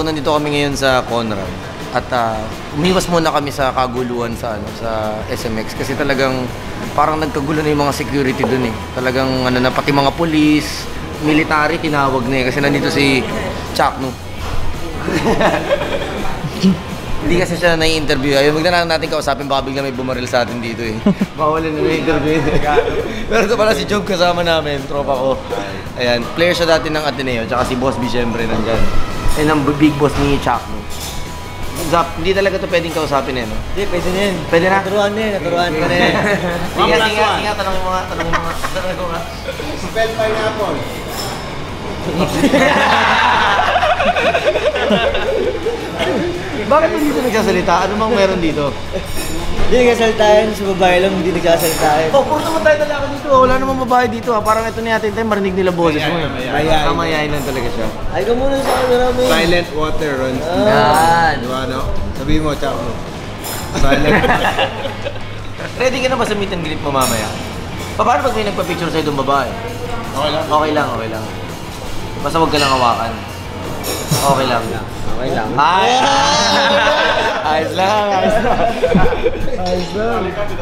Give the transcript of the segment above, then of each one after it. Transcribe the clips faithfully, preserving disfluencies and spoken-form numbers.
nandito kami ngayon sa Conrad. At uh, umiwas muna kami sa kaguluhan sa ano sa S M X kasi talagang parang nagkagulo na yung mga security dun eh. Talagang ano na pati mga police, military tinawag na eh kasi nandito si Chuck no. Hindi kasi siya nai-interview. Ayun, wag na lang natin kausapin baka bigla may bumaril sa atin dito eh. Bawal na na-interview. Pero ito pala si Job kasama namin, tropa ko. Ayan, player siya dati ng Ateneo, tsaka si Boss B syempre nandyan. Ayan ang big boss ni Chuck no. Zap, hindi talaga ito pwedeng kausapin eh, no? Hindi, pwede na yun. Pwede na? Naturuan na yun, naturuan ka na yun. Sige, sige, sige, tanongin mo nga, tanongin mo nga. Tanongin mo nga. Spell pineapple. Bakit hindi nagsasalita? Ano mang meron dito? Hindi nagsasalita yun, sa babae lang hindi nagsasalita yun. Oh, puro naman tayo talaga dito. Wala namang babae dito ha. Parang ito natin tayo, marinig nila boses mo. Mayayain. Mayayain lang talaga siya. Ay ka muna sa camera mo. Silent water runs. Yan. Di ba, no? Sabihin mo, Chuck mo. Silent. Ready ka na ba sa meet and greet mo mamaya? Paano pag may nagpa-picture sa'yo doon babae? Okay lang. Okay lang, okay lang. Basta huwag ka lang hawakan. Okay lang. Okay lang. Ay! Ayos lang, ayos lang. Ayos lang.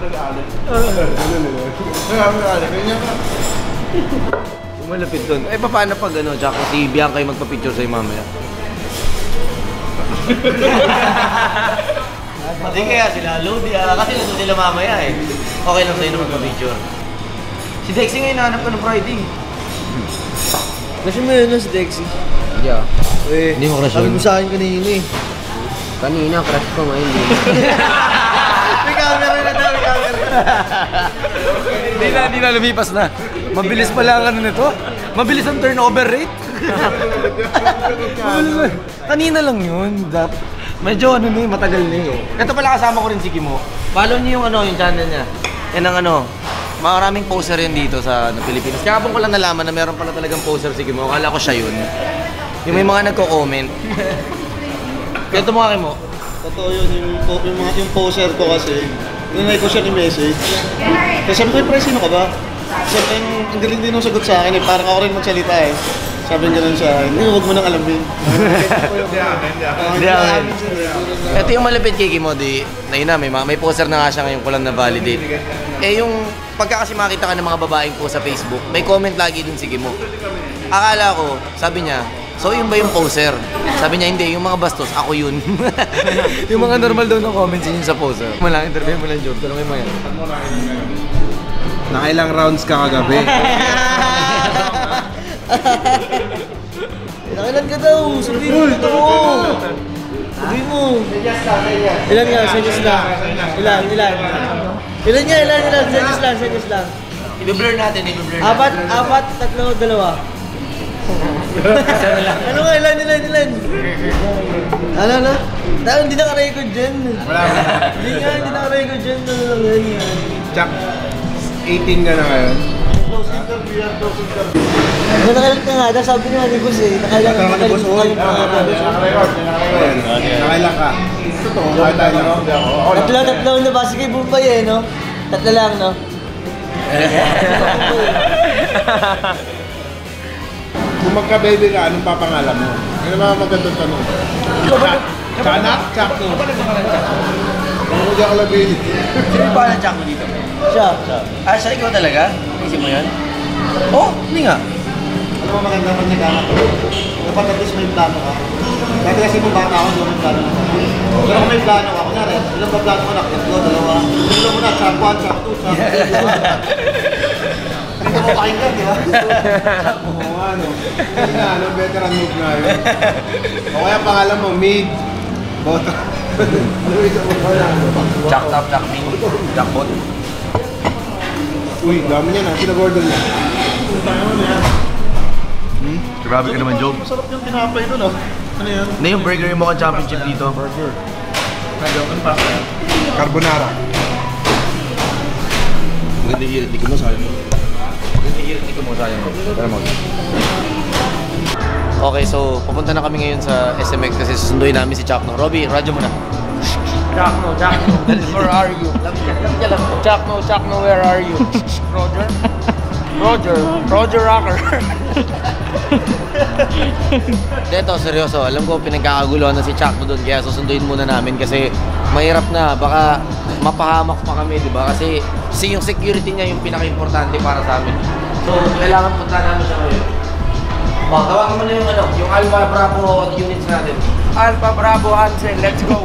Malapit doon. Eh, paano pag ano, Jack, si Bianca yung magpa-picture sa'yo mamaya? Hindi kaya sila, Lodi ah. Kasi nandun sila mamaya eh. Okay lang sa'yo na magpa-picture. Si Dexy ngayon nahanap ka ng Friday. Kasi mo yun si Dexy. Hindi ah. Eh, Hindi mo crush sabi yun? mo sa akin kanina eh. Kanina, crush ko ngayon din. May camera na daw, may camera na. Hindi na, hindi na lumipas na. Mabilis pala ang ano nito. Mabilis ang turnover rate. Kanina lang yun. Dap. Medyo ano na eh, matagal na eh. Ito pala kasama ko rin si Kimo. Follow niyo yung ano, yung channel niya. Yan ang ano, maraming poster yun dito sa ano, Pilipinas. Kaya po ko lang nalaman na meron pala talagang poster si Kimo. Akala ko siya yun. Yung may mga nagko-comment. Kwento mo nga Kimo. Totoo yun, yung, yung, mga, yung poser ko kasi, ninay ko siya ni message. Kasi sabi ko, pre, sino ka ba? Sabi, ang, ang galing din yung sagot sa akin eh, parang ako rin magsalita eh. Sabi niya sa akin, hindi, huwag mo nang alamin. Hindi amin. Ito yung malapit kay Kimo, di, na yun na, may, may poster na nga siya ngayon ko lang na-validate. Eh yung, pagka kasi makita ka ng mga babaeng po sa Facebook, may comment lagi din si Kimo. Akala ko, sabi niya, so yun ba yung poser? Sabi niya, hindi, yung mga bastos, ako yun. Yung mga normal daw na comments yun sa poser. Malang interview mo lang, Job, tanongin mo yan. Nakailang rounds ka kagabi? Nakailan ka daw, sabihin mo ito ko. Sabihin mo. Ilan nga, senyas lang. Ilan, ilan. Ilan nga, ilan, ilan, senyas lang, senyas lang. I-blur natin, i-blur natin. Apat, apat, tatlo, dalawa. Ano nga, ilan, ilan, ilan? Ano, ano? Tayo, hindi naka-record dyan. Wala ka. Hindi nga, hindi naka-record dyan. Ano lang yan? Chuck, eighteen ka na ngayon. Nakailan ka nga, sabi niya ni Boss eh. Nakailan ka, nakailan ka yung mga Nakailang ka. Totoo, nakailang lang. Tatlo, tatlo na ba? Sige, Bumbay eh, no? Tatlo lang, no? Kung magka-baby ka, anong papangalan mo? Ano ba magandang tanong? Chuck? Chanak? Chuck no? Ano ko dyan ka lang baby? Sino yung pangalan Chuck mo dito? Siya, siya. Ah, siya ikaw talaga? Isip mo yan? Oh, hindi nga. Ano mo maganda pag nag-anak ko? Kapag at least may plano ka. Dati kasi kung bata ako, hindi may plano ka. Pero kung may plano ka, kunyari, ilang ba plano mo na? Tatlo, dalawa. Ilang mo na, chap one, chap two, chap three, di ba? Hindi mo pakinggan, di ba? Oo nga, no? Kasi nga, ano, veteran move nga yun. O kaya pangalan mo, mid, bota. Ano isa mo pa lang? Chuck top, Chuck ming, Chuck bot. Uy, dami niya na. Pinag-order niya. Hmm? Grabe ka naman, Job. Masarap yung tinapay doon, oh. Ano yan? Na yung burger yung mga championship dito. Burger. Ano pa? Carbonara. Maganda yung hirit, di ko mo sayang mo. Maganda yung hirit, di ko mo sayang mo. Tara mo. Okay, so pupunta na kami ngayon sa S M X kasi susunduin namin si Chuck no. Robby, radyo mo na. Chuck no, Chuck no. Where are you? Chuck no, Chuck no, where are you? Roger? Roger, Roger Rocker. Dito, seryoso. Alam ko, pinagkakaguluhan na si Chakno doon. Kaya susunduin muna namin kasi mahirap na. Baka mapahamak pa kami, di ba? Kasi, kasi yung security niya yung pinaka-importante para sa amin. So, kailangan punta namin siya ngayon. O, tawagan mo na yung ano, yung Alpha Bravo units natin. Alpha Bravo Hansen, let's go!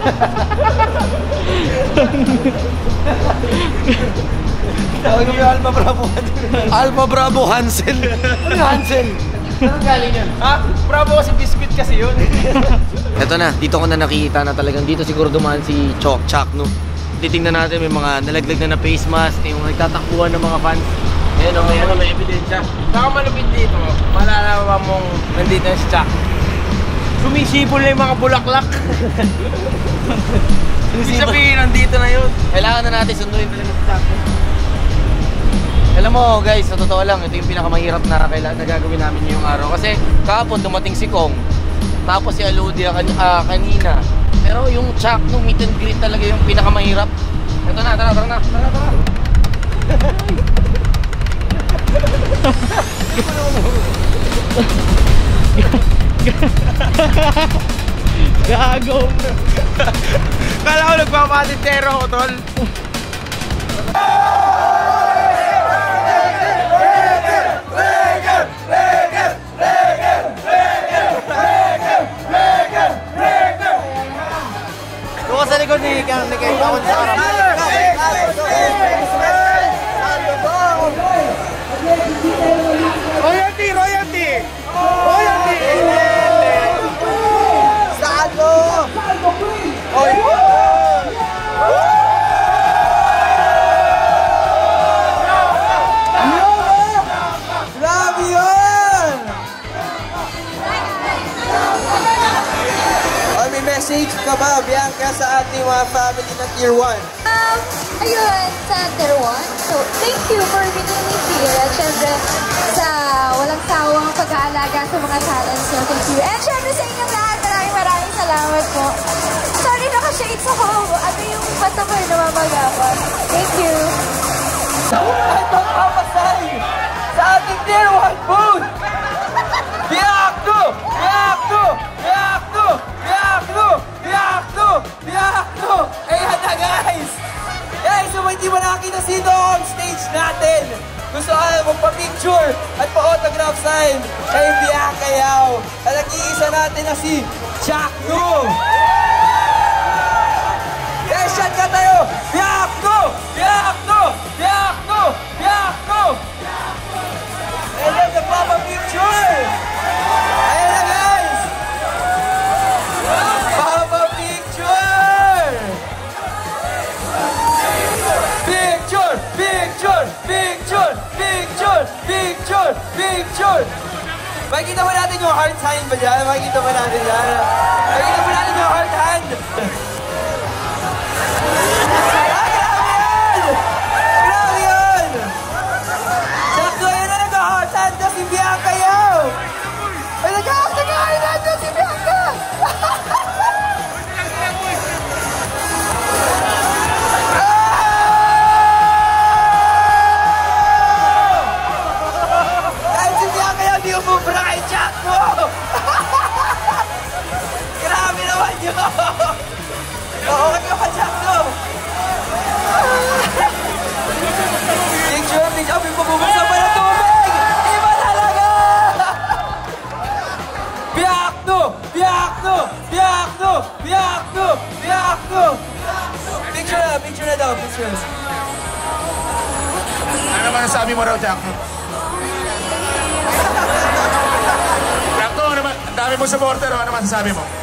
Tawag mo yung Alpha Bravo Hansen. Alpha Bravo Hansen. Ano yung Hansen? Anong galing yun? Ha? Bravo kasi biscuit kasi yun. Ito na, dito ko na nakikita na talagang dito siguro dumaan si Chok Chakno. Titingnan natin may mga nalaglag na na face mask, yung nagtatakbuhan ng mga fans. Ayan o, ayan o, may ebidensya. Saka malupit dito, malalaman mong nandito na si Chuck. Sumisipol na yung mga bulaklak. Hindi sabihin, nandito na yun. Kailangan na natin sunduin talaga si Chakno. Alam mo guys, sa totoo lang, ito yung pinakamahirap na kailangan na gagawin namin ngayong araw. Kasi kahapon dumating si Kong, tapos si Aludia kan uh, kanina. Pero yung Chakno meet and greet talaga yung pinakamahirap. Ito na, tara, tara na, tara, tara. Gago. Kala ko nagpapatintero ako, tol. Doon sa likod ni Kang ni Kang Pawon sa harap. Royalty! Royalty! Royalty! Sado! Oy! Grabe yun! Oh, may message ka ba, Bianca, sa ating mga family na tier one? Um, ayun, sa tier one. So, thank you for making me feel. At syempre, sa walang sawang pag-aalaga sa mga talents nyo. Thank you. And syempre sa inyong lahat, maraming maraming salamat po. Sorry, naka-shades ako. Ano yung mata ko yung namamagapan. Thank you. Ay, magpapasay sa ating tier one booth! Biakno! Biakno! Biakno! Biakno! Biakno! Biakno! Ayan na guys! Guys, so hindi mo nakakita sino on stage natin. Gusto ka magpa-picture at pa-autograph sign kay Bianca Yao. At nag-iisa natin na si Chakno! Guys, shot ka tayo! Biakno! Biakno! Biakno! Biakno! And then nagpapa-picture! Ayan na guys! Papa-picture! Picture! Picture! Picture! Picture! Picture! Picture! Makikita ba natin yung heart sign ba dyan? Makikita ba natin yan? Makikita ba natin yung heart hand? Ah, grabe yun! Grabe yun! Sakto yun na nag-heart hand na si Bianca Yao! Ay, nag-heart hand na si Bianca! Kahit si Bianca Yao, di umubra kay Chakno! Grabe naman yun! Oo, ka pa, Chakno! Picture, picture, may pagbubusa pa ng tubig! Iba talaga! Biakno! Biakno! Biakno! Biakno! Biakno! Picture na, picture na daw, picture. Ano naman ang sabi mo raw, Chakno? Chakno, ano naman? Ang dami mo supporter, ano naman sabi mo?